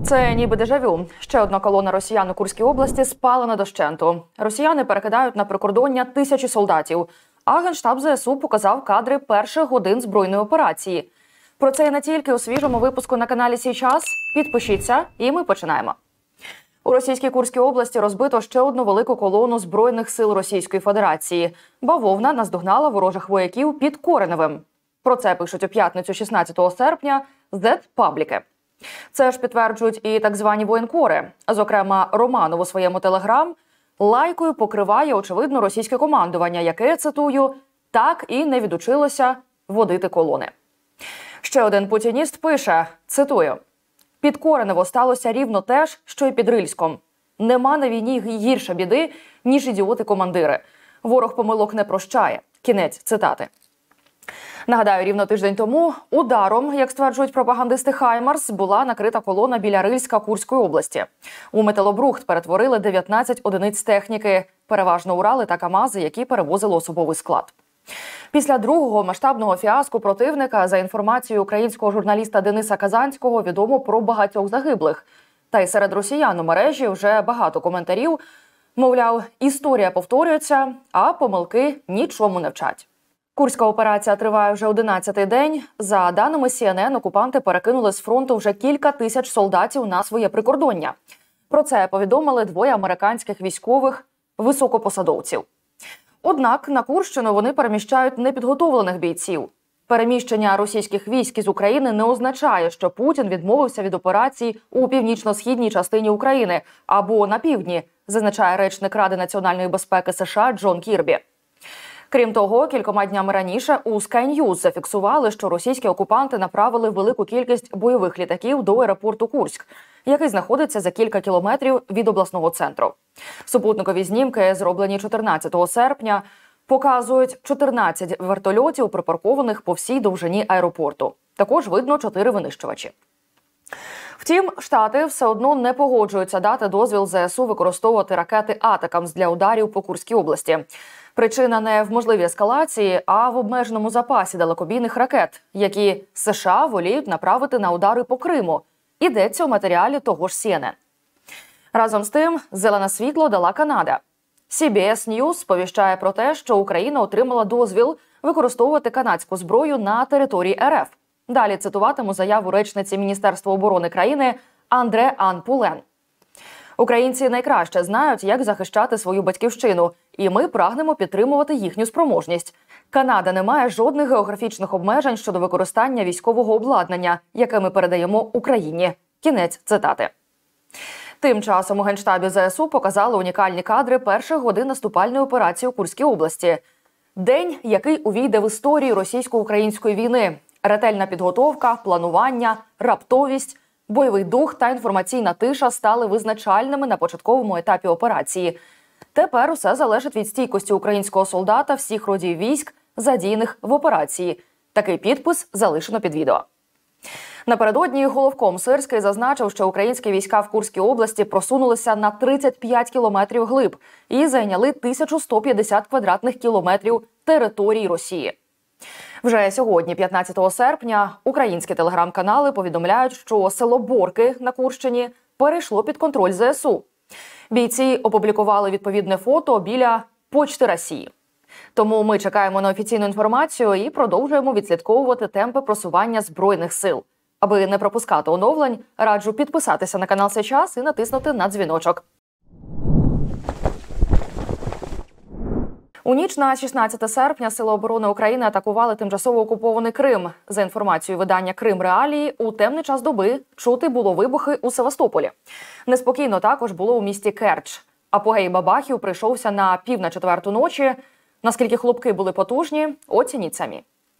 Це ніби дежавю. Ще одна колона росіян у Курській області спалена дощенту. Росіяни перекидають на прикордоння тисячі солдатів. А Генштаб ЗСУ показав кадри перших годин збройної операції. Про це і не тільки у свіжому випуску на каналі «Сій час». Підпишіться, і ми починаємо. У російській Курській області розбито ще одну велику колону Збройних сил Російської Федерації. Бавовна наздогнала ворожих вояків під Кореневим. Про це пишуть у п'ятницю 16 серпня Z-пабліки. Це ж підтверджують і так звані воєнкори. Зокрема, Романов у своєму телеграм лайкою покриває, очевидно, російське командування, яке, цитую, так і не відучилося водити колони. Ще один путініст пише, цитую, «Під Коренево сталося рівно те ж, що й під Рильськом. Нема на війні гірше біди, ніж ідіоти-командири. Ворог помилок не прощає». Кінець цитати. Нагадаю, рівно тиждень тому ударом, як стверджують пропагандисти «Хаймарс», була накрита колона біля Рильська Курської області. У металобрухт перетворили 19 одиниць техніки, переважно Урали та КАМАЗи, які перевозили особовий склад. Після другого масштабного фіаско противника, за інформацією українського журналіста Дениса Казанського, відомо про багатьох загиблих. Та й серед росіян у мережі вже багато коментарів. Мовляв, історія повторюється, а помилки нічому не вчать. Курська операція триває вже 11-й день. За даними CNN, окупанти перекинули з фронту вже кілька тисяч солдатів на своє прикордоння. Про це повідомили двоє американських військових високопосадовців. Однак на Курщину вони переміщають непідготовлених бійців. Переміщення російських військ із України не означає, що Путін відмовився від операцій у північно-східній частині України або на півдні, зазначає речник Ради національної безпеки США Джон Кірбі. Крім того, кількома днями раніше у Sky News зафіксували, що російські окупанти направили велику кількість бойових літаків до аеропорту Курськ, який знаходиться за кілька кілометрів від обласного центру. Супутникові знімки, зроблені 14 серпня, показують 14 вертольотів, припаркованих по всій довжині аеропорту. Також видно 4 винищувачі. Втім, Штати все одно не погоджуються дати дозвіл ЗСУ використовувати ракети «Атакамс» для ударів по Курській області. Причина не в можливій ескалації, а в обмеженому запасі далекобійних ракет, які США воліють направити на удари по Криму. Йдеться у матеріалі того ж CNN. Разом з тим, зелене світло дала Канада. CBS News сповіщає про те, що Україна отримала дозвіл використовувати канадську зброю на території РФ. Далі цитуватиму заяву речниці Міністерства оборони країни Андре Ан Пулен. «Українці найкраще знають, як захищати свою батьківщину, і ми прагнемо підтримувати їхню спроможність. Канада не має жодних географічних обмежень щодо використання військового обладнання, яке ми передаємо Україні». Кінець цитати. Тим часом у Генштабі ЗСУ показали унікальні кадри перших годин наступальної операції у Курській області. День, який увійде в історію російсько-української війни. Ретельна підготовка, планування, раптовість, бойовий дух та інформаційна тиша стали визначальними на початковому етапі операції. Тепер усе залежить від стійкості українського солдата всіх родів військ, задіяних в операції. Такий підпис залишено під відео. Напередодні головком Сирський зазначив, що українські війська в Курській області просунулися на 35 кілометрів глиб і зайняли 1150 квадратних кілометрів території Росії. Вже сьогодні, 15 серпня, українські телеграм-канали повідомляють, що село Борки на Курщині перейшло під контроль ЗСУ. Бійці опублікували відповідне фото біля почти Росії. Тому ми чекаємо на офіційну інформацію і продовжуємо відслідковувати темпи просування Збройних сил. Аби не пропускати оновлень, раджу підписатися на канал «Сій час» і натиснути на дзвіночок. У ніч на 16 серпня Сили оборони України атакували тимчасово окупований Крим. За інформацією видання «Крим Реалії», у темний час доби чути було вибухи у Севастополі. Неспокійно також було у місті Керч. Апогей бабахів прийшовся на 3:45 ночі. Наскільки хлопки були потужні, оцініть самі.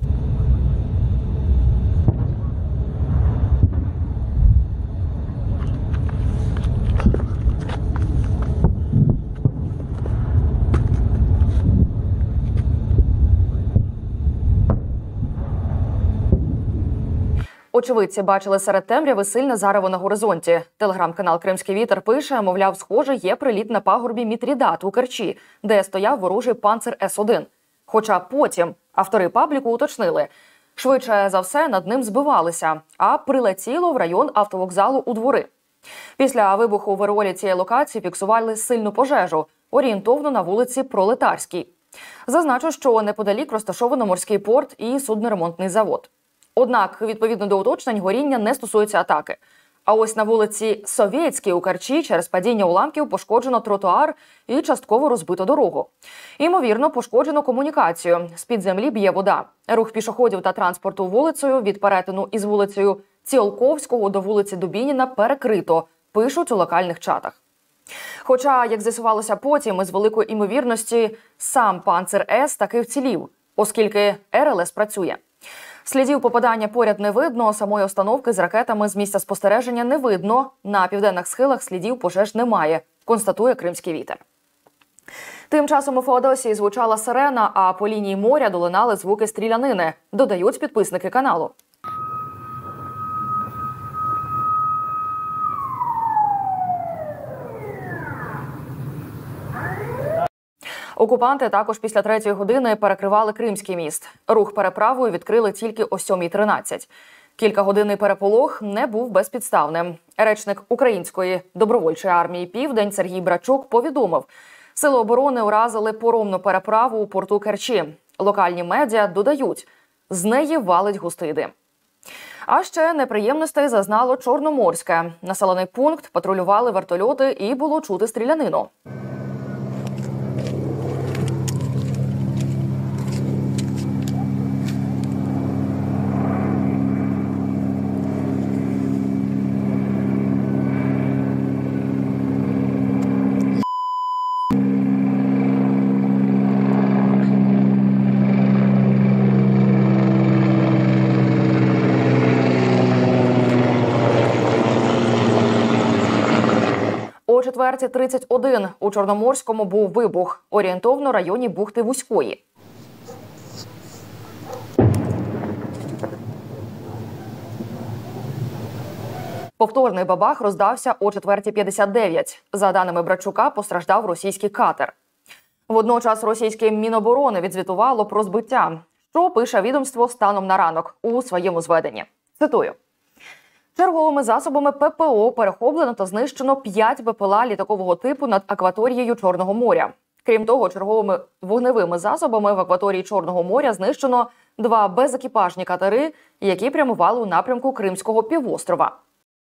Очевидці бачили серед темряви сильне зарево на горизонті. Телеграм-канал «Кримський вітер» пише, мовляв, схоже, є приліт на пагорбі Мітрідат у Керчі, де стояв ворожий панцир С-1. Хоча потім автори пабліку уточнили, швидше за все над ним збивалися, а прилетіло в район автовокзалу у Двори. Після вибуху в аероолі цієї локації фіксували сильну пожежу, орієнтовно на вулиці Пролетарській. Зазначу, що неподалік розташовано морський порт і судноремонтний завод. Однак, відповідно до уточнень, горіння не стосується атаки. А ось на вулиці Совєтській у Керчі через падіння уламків пошкоджено тротуар і частково розбито дорогу. Ймовірно, пошкоджено комунікацію. З-під землі б'є вода. Рух пішоходів та транспорту вулицею від перетину із вулицею Ціолковського до вулиці Дубініна перекрито, пишуть у локальних чатах. Хоча, як з'ясувалося потім, із великої імовірності сам «Панцер-С» таки вцілів, оскільки РЛС працює. Слідів попадання поряд не видно, самої установки з ракетами з місця спостереження не видно, на південних схилах слідів пожеж немає, констатує «Кримський вітер». Тим часом у Феодосії звучала сирена, а по лінії моря долинали звуки стрілянини, додають підписники каналу. Окупанти також після 3-ї години перекривали Кримський міст. Рух переправою відкрили тільки о 7:13. Кількагодинний переполох не був безпідставним. Речник Української добровольчої армії «Південь» Сергій Брачук повідомив, сили оборони уразили поромну переправу у порту Керчі. Локальні медіа додають, з неї валить густий дим. А ще неприємностей зазнало Чорноморське. Населений пункт патрулювали вертольоти і було чути стрілянину. О 4:31 у Чорноморському був вибух, орієнтовно в районі бухти Вузької. Повторний бабах роздався о 4:59. За даними Брачука, постраждав російський катер. Водночас російське Міноборони відзвітувало про збиття, що пише відомство станом на ранок у своєму зведенні. Цитую. Черговими засобами ППО перехоплено та знищено 5 БПЛА літакового типу над акваторією Чорного моря. Крім того, черговими вогневими засобами в акваторії Чорного моря знищено 2 безекіпажні катери, які прямували у напрямку Кримського півострова.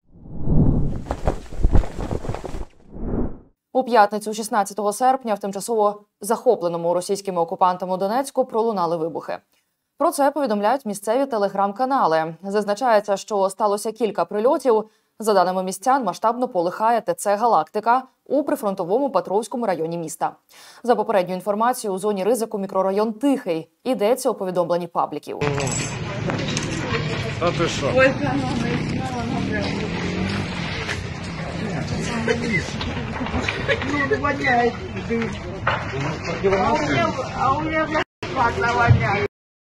У п'ятницю 16 серпня в тимчасово захопленому російськими окупантами Донецьку пролунали вибухи. Про це повідомляють місцеві телеграм-канали. Зазначається, що сталося кілька прильотів. За даними містян, масштабно полихає ТЦ «Галактика» у прифронтовому Петровському районі міста. За попередньою інформацією, у зоні ризику мікрорайон Тихий. Йдеться у повідомленні пабліків. Та ти що? Ну, воняет. А у меня воняет.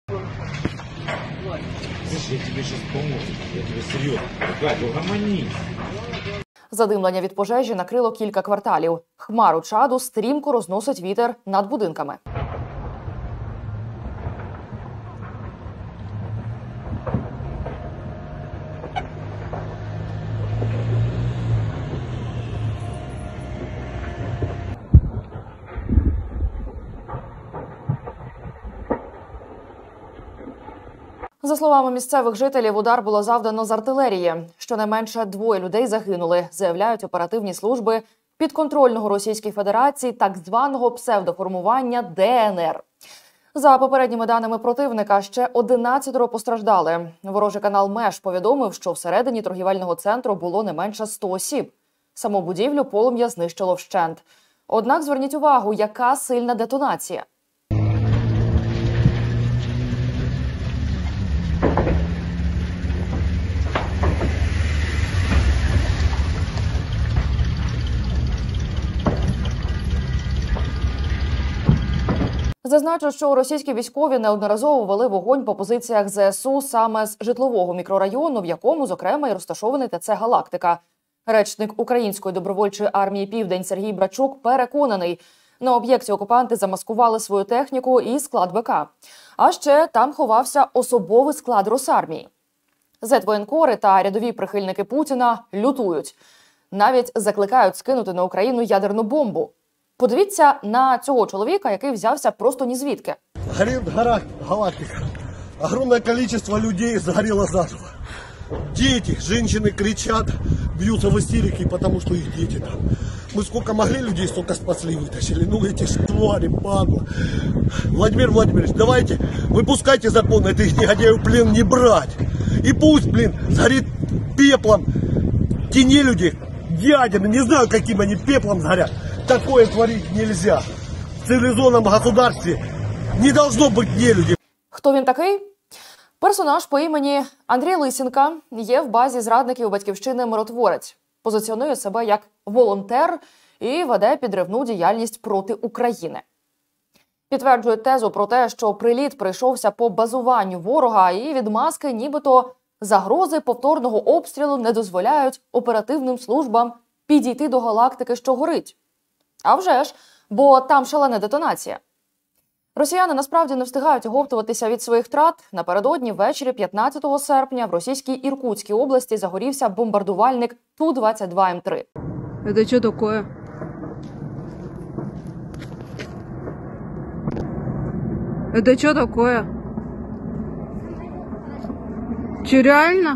Я тебе сейчас помогу. Я тебе серьезно. Катя, угомонись. Задимлення від пожежі накрило кілька кварталів. Хмару чаду стрімко розносить вітер над будинками. За словами місцевих жителів, удар було завдано з артилерії. Щонайменше 2 людей загинули, заявляють оперативні служби підконтрольного Російській Федерації так званого псевдоформування ДНР. За попередніми даними противника, ще 11 постраждали. Ворожий канал МЕШ повідомив, що всередині торгівельного центру було не менше 100 осіб. Саму будівлю полум'я знищило вщент. Однак зверніть увагу, яка сильна детонація. Зазначу, що російські військові неодноразово вели вогонь по позиціях ЗСУ саме з житлового мікрорайону, в якому, зокрема, і розташований ТЦ «Галактика». Речник Української добровольчої армії «Південь» Сергій Брачук переконаний, на об'єкті окупанти замаскували свою техніку і склад БК. А ще там ховався особовий склад Росармії. Зет-воєнкори та рядові прихильники Путіна лютують. Навіть закликають скинути на Україну ядерну бомбу. Подивіться на цього чоловіка, який взявся просто ні звідки. Горит гора галактика. Огромное количество людей сгорело заживо. Дети, женщины кричат, бьются в истерике, потому что их дети там. Мы сколько могли людей, столько спасли, вытащили. Ну эти ж твари, падла. Владимир Владимирович, давайте, выпускайте закон, этих негодяев в плен не брать. И пусть, сгорит пеплом те нелюди, дядями, не знаю, каким они пеплом сгорят. Такое творить нельзя. В цивилизованном государстве не должно быть нелюдей. Хто він такий? Персонаж по імені Андрій Лисенка є в базі зрадників Батьківщини «Миротворець». Позиціонує себе як волонтер і веде підривну діяльність проти України. Підтверджує тезу про те, що приліт прийшовся по базуванню ворога і відмазки нібито загрози повторного обстрілу не дозволяють оперативним службам підійти до галактики, що горить. А вже ж, бо там шалена детонація. Росіяни насправді не встигають оговтуватися від своїх втрат. Напередодні ввечері 15 серпня в російській Іркутській області загорівся бомбардувальник Ту-22М3. Это что такое? Это что такое? Че, реально?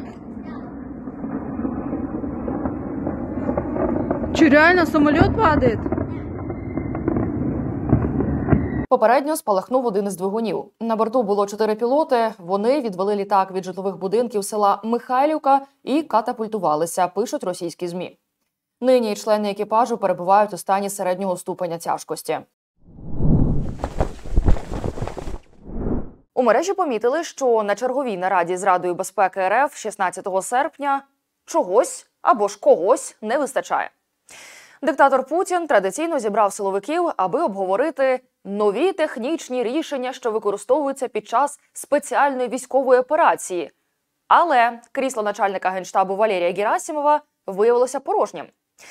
Че, реально самолет падает? Попередньо спалахнув один із двигунів. На борту було 4 пілоти. Вони відвели літак від житлових будинків села Михайлівка і катапультувалися, пишуть російські ЗМІ. Нині члени екіпажу перебувають у стані середнього ступеня тяжкості. У мережі помітили, що на черговій нараді з Радою безпеки РФ 16 серпня чогось або ж когось не вистачає. Диктатор Путін традиційно зібрав силовиків, аби обговорити нові технічні рішення, що використовуються під час спеціальної військової операції. Але крісло начальника Генштабу Валерія Герасимова виявилося порожнім.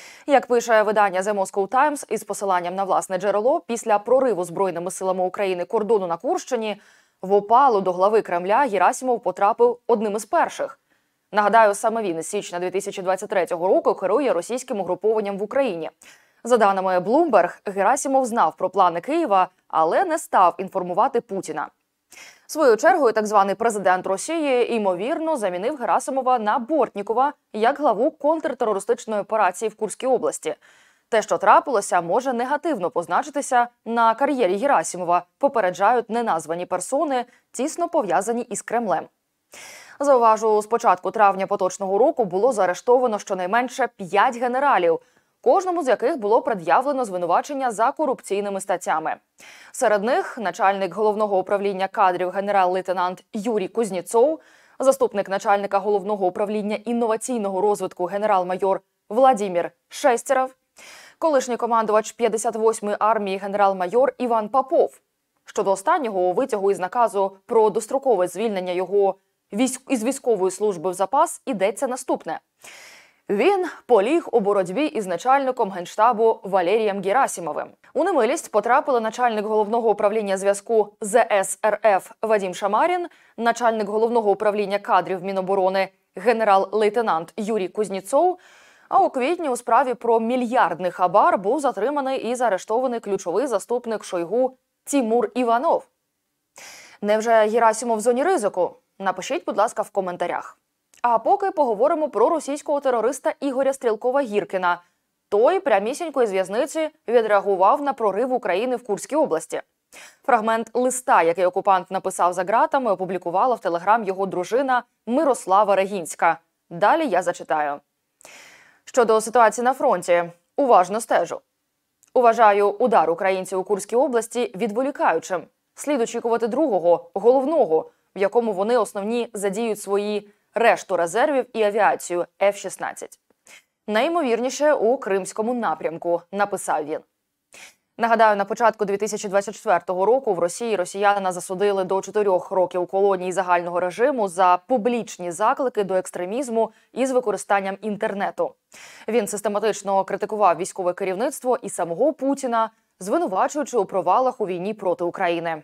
Як пише видання The Moscow Times із посиланням на власне джерело, після прориву Збройними силами України кордону на Курщині в опалу до глави Кремля Герасимов потрапив одним із перших. Нагадаю, саме він із січня 2023 року керує російським угрупованням в Україні. За даними Bloomberg, Герасимов знав про плани Києва, але не став інформувати Путіна. Своєю чергою, так званий президент Росії, ймовірно, замінив Герасимова на Бортнікова як главу контртерористичної операції в Курській області. Те, що трапилося, може негативно позначитися на кар'єрі Герасимова, попереджають неназвані персони, тісно пов'язані із Кремлем. Зауважу, з початку травня поточного року було заарештовано щонайменше 5 генералів, кожному з яких було пред'явлено звинувачення за корупційними статтями. Серед них начальник головного управління кадрів генерал-лейтенант Юрій Кузнєцов, заступник начальника головного управління інноваційного розвитку генерал-майор Владимир Шестеров, колишній командувач 58-ї армії генерал-майор Іван Попов. Щодо останнього, у витягу із наказу про дострокове звільнення його із військової служби в запас йдеться наступне. Він поліг у боротьбі із начальником Генштабу Валерієм Герасимовим. У немилість потрапили начальник головного управління зв'язку ЗС РФ Вадим Шамарін, начальник головного управління кадрів Міноборони генерал-лейтенант Юрій Кузнєцов, а у квітні у справі про мільярдний хабар був затриманий і заарештований ключовий заступник Шойгу Тімур Іванов. Невже Герасимов в зоні ризику? Напишіть, будь ласка, в коментарях. А поки поговоримо про російського терориста Ігоря Стрєлкова-Гіркіна. Той прямісінько із в'язниці відреагував на прорив України в Курській області. Фрагмент листа, який окупант написав за ґратами, опублікувала в Телеграм його дружина Мирослава Регінська. Далі я зачитаю. Щодо ситуації на фронті, уважно стежу. Вважаю удар українців у Курській області відволікаючим. Слід очікувати другого, головного, в якому вони основні задіють свої решту резервів і авіацію F-16. Найімовірніше у Кримському напрямку, написав він. Нагадаю, на початку 2024 року в Росії росіяни засудили до 4 років колонії загального режиму за публічні заклики до екстремізму із використанням інтернету. Він систематично критикував військове керівництво і самого Путіна, звинувачуючи у провалах у війні проти України.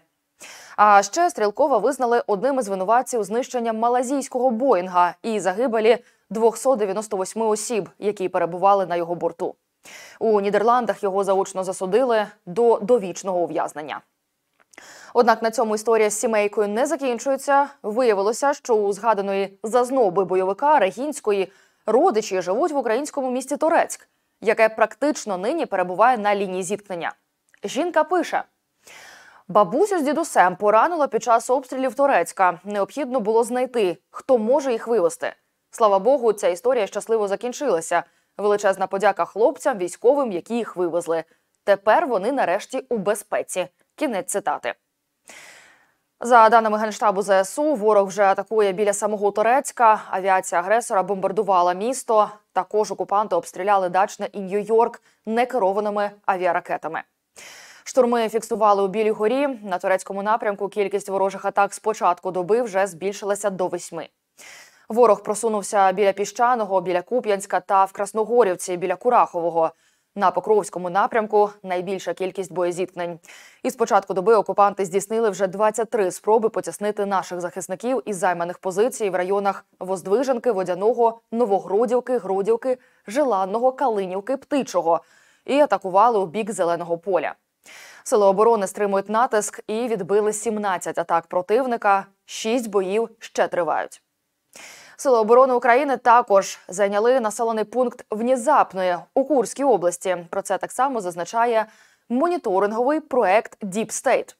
А ще Стрєлкова визнали одним із винуватців знищення малазійського Боїнга і загибелі 298 осіб, які перебували на його борту. У Нідерландах його заочно засудили до довічного ув'язнення. Однак на цьому історія з сімейкою не закінчується. Виявилося, що у згаданої зазноби бойовика Регінської родичі живуть в українському місті Торецьк, яке практично нині перебуває на лінії зіткнення. Жінка пише: «Бабусю з дідусем поранило під час обстрілів Торецька. Необхідно було знайти, хто може їх вивезти. Слава Богу, ця історія щасливо закінчилася. Величезна подяка хлопцям, військовим, які їх вивезли. Тепер вони нарешті у безпеці». Кінець цитати. За даними Генштабу ЗСУ, ворог вже атакує біля самого Торецька. Авіація агресора бомбардувала місто. Також окупанти обстріляли Дачне і Нью-Йорк некерованими авіаракетами. Штурми фіксували у Білій горі. На турецькому напрямку кількість ворожих атак з початку доби вже збільшилася до 8. Ворог просунувся біля Піщаного, біля Куп'янська та в Красногорівці, біля Курахового. На Покровському напрямку найбільша кількість боєзіткнень. Із початку доби окупанти здійснили вже 23 спроби потіснити наших захисників із займаних позицій в районах Воздвиженки, Водяного, Новогродівки, Гродівки, Желанного, Калинівки, Птичого і атакували у бік Зеленого поля. Сили оборони стримують натиск і відбили 17 атак противника, 6 боїв ще тривають. Сили оборони України також зайняли населений пункт Внезапної у Курській області. Про це так само зазначає моніторинговий проект Deep State.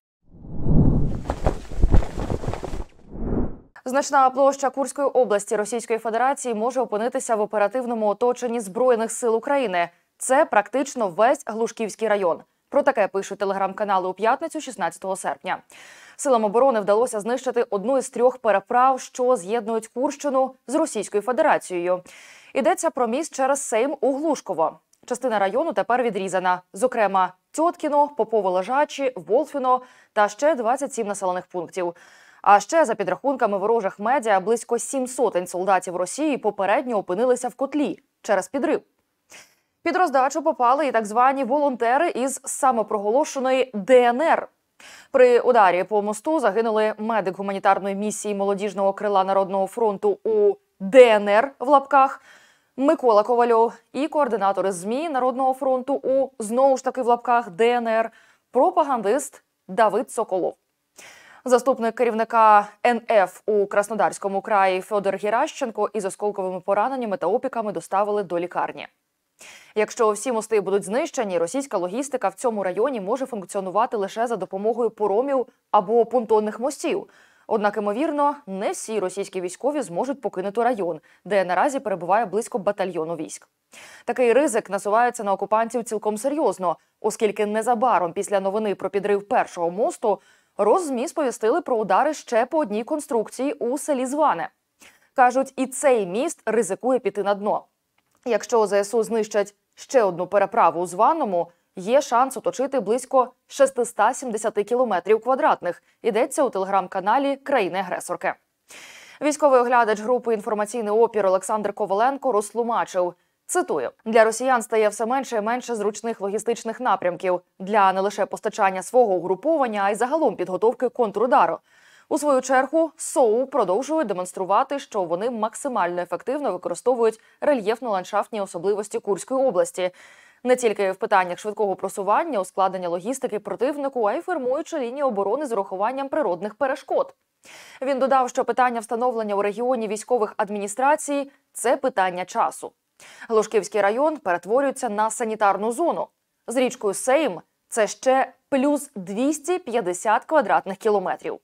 Значна площа Курської області Російської Федерації може опинитися в оперативному оточенні Збройних сил України. Це практично весь Глушківський район. Про таке пишуть телеграм-канали у п'ятницю, 16 серпня. Силам оборони вдалося знищити одну із 3 переправ, що з'єднують Курщину з Російською Федерацією. Йдеться про міст через Сейм у Глушково. Частина району тепер відрізана. Зокрема, Тьоткіно, Попово-Лежачі, Волфіно та ще 27 населених пунктів. А ще, за підрахунками ворожих медіа, близько 700 солдатів Росії попередньо опинилися в котлі через підрив. Під роздачу попали і так звані волонтери із самопроголошеної ДНР. При ударі по мосту загинули медик гуманітарної місії молодіжного крила Народного фронту у ДНР в лапках Микола Ковальов і координатор із ЗМІ Народного фронту у, знову ж таки в лапках, ДНР, пропагандист Давид Соколов. Заступник керівника НФ у Краснодарському краї Федор Геращенко із осколковими пораненнями та опіками доставили до лікарні. Якщо всі мости будуть знищені, російська логістика в цьому районі може функціонувати лише за допомогою поромів або понтонних мостів. Однак, ймовірно, не всі російські військові зможуть покинути район, де наразі перебуває близько батальйону військ. Такий ризик насувається на окупантів цілком серйозно, оскільки незабаром після новини про підрив першого мосту РосЗМІ сповістили про удари ще по одній конструкції у селі Зване. Кажуть, і цей міст ризикує піти на дно. Якщо ЗСУ знищать ще одну переправу у Званному, є шанс оточити близько 670 кілометрів квадратних. Йдеться у телеграм-каналі країни-агресорки. Військовий оглядач групи «Інформаційний опір» Олександр Коваленко розтлумачив, цитую, «Для росіян стає все менше і менше зручних логістичних напрямків для не лише постачання свого угруповання, а й загалом підготовки контрудару. У свою чергу, СОУ продовжують демонструвати, що вони максимально ефективно використовують рельєфно-ландшафтні особливості Курської області. Не тільки в питаннях швидкого просування, ускладнення логістики противнику, а й формуючи лінії оборони з урахуванням природних перешкод. Він додав, що питання встановлення у регіоні військових адміністрацій – це питання часу. Глушківський район перетворюється на санітарну зону. З річкою Сейм – це ще плюс 250 квадратних кілометрів.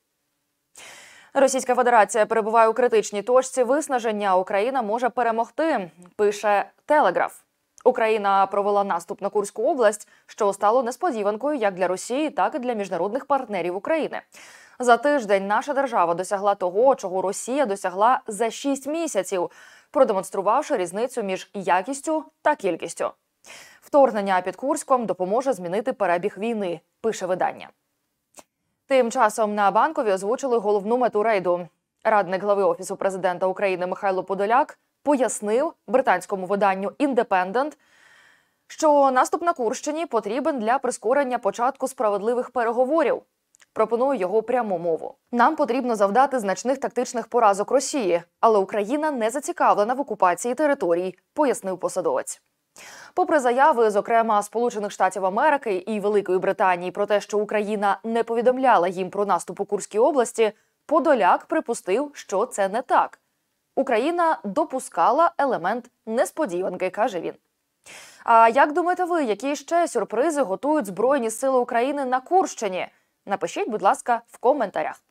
Російська Федерація перебуває у критичній точці виснаження. Україна може перемогти, пише Телеграф. Україна провела наступ на Курську область, що стало несподіванкою як для Росії, так і для міжнародних партнерів України. За тиждень наша держава досягла того, чого Росія досягла за 6 місяців, продемонструвавши різницю між якістю та кількістю. Вторгнення під Курськом допоможе змінити перебіг війни, пише видання. Тим часом на Банковій озвучили головну мету рейду. Радник глави Офісу президента України Михайло Подоляк пояснив британському виданню «Індепендент», що наступ на Курщині потрібен для прискорення початку справедливих переговорів. Пропоную його пряму мову. Нам потрібно завдати значних тактичних поразок Росії, але Україна не зацікавлена в окупації територій, пояснив посадовець. Попри заяви, зокрема, Сполучених Штатів Америки і Великої Британії про те, що Україна не повідомляла їм про наступ у Курській області, Подоляк припустив, що це не так. Україна допускала елемент несподіванки, каже він. А як думаєте ви, які ще сюрпризи готують Збройні сили України на Курщині? Напишіть, будь ласка, в коментарях.